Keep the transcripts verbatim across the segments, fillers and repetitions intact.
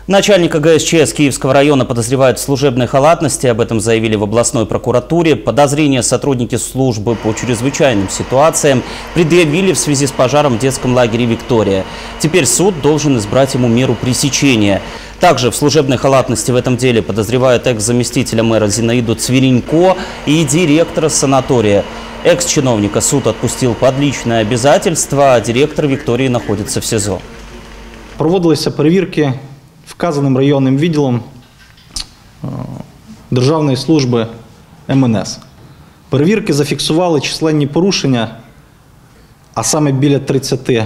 Начальника гэ эс че эс Киевского района подозревают в служебной халатности. Об этом заявили в областной прокуратуре. Подозрения сотрудники службы по чрезвычайным ситуациям предъявили в связи с пожаром в детском лагере «Виктория». Теперь суд должен избрать ему меру пресечения. Также в служебной халатности в этом деле подозревают экс-заместителя мэра Зинаиду Цверенько и директора санатория. Экс-чиновника суд отпустил под личное обязательство, а директор «Виктории» находится в СІЗО. Проводилися перевірки вказаним районним відділом Державної служби ем ен ес. Перевірки зафіксували численні порушення, а саме біля тридцяти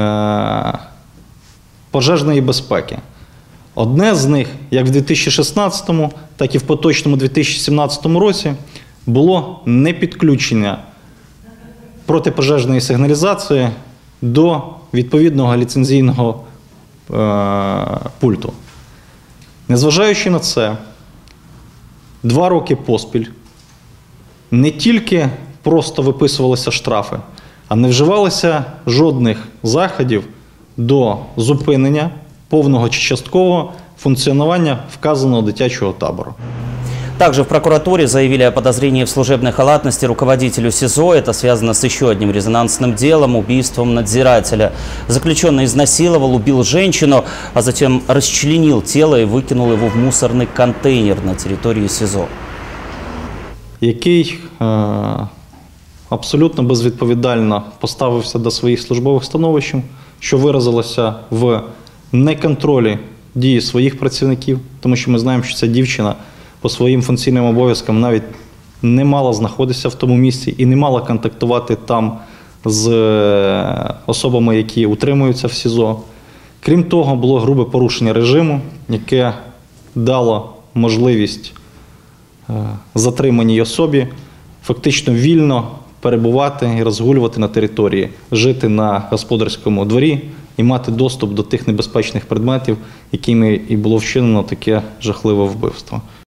пожежної безпеки. Одне з них, як в дві тисячі шістнадцятому, так і в поточному дві тисячі сімнадцятому році, було непідключення протипожежної сигналізації до відповідного ліцензійного пульту. Незважаючи на це, два роки поспіль не тільки просто виписувалися штрафи, а не вживалося жодних заходів до зупинення повного чи часткового функціонування вказаного дитячого табору. Также в прокуратуре заявили о подозрении в служебной халатности руководителю СІЗО. Это связано с еще одним резонансным делом – убийством надзирателя. Заключенный изнасиловал, убил женщину, а затем расчленил тело и выкинул его в мусорный контейнер на территории СІЗО. Який е абсолютно безвідповідально поставився до своїх службових становищ, що виразилося в неконтролі дії своїх працівників, тому що ми знаємо, що ця дівчина по своїм функційним обов'язкам навіть не мала знаходитися в тому місці і не мала контактувати там з особами, які утримуються в СІЗО. Крім того, було грубе порушення режиму, яке дало можливість затриманій особі фактично вільно перебувати і розгулювати на території, жити на господарському дворі і мати доступ до тих небезпечних предметів, якими і було вчинено таке жахливе вбивство.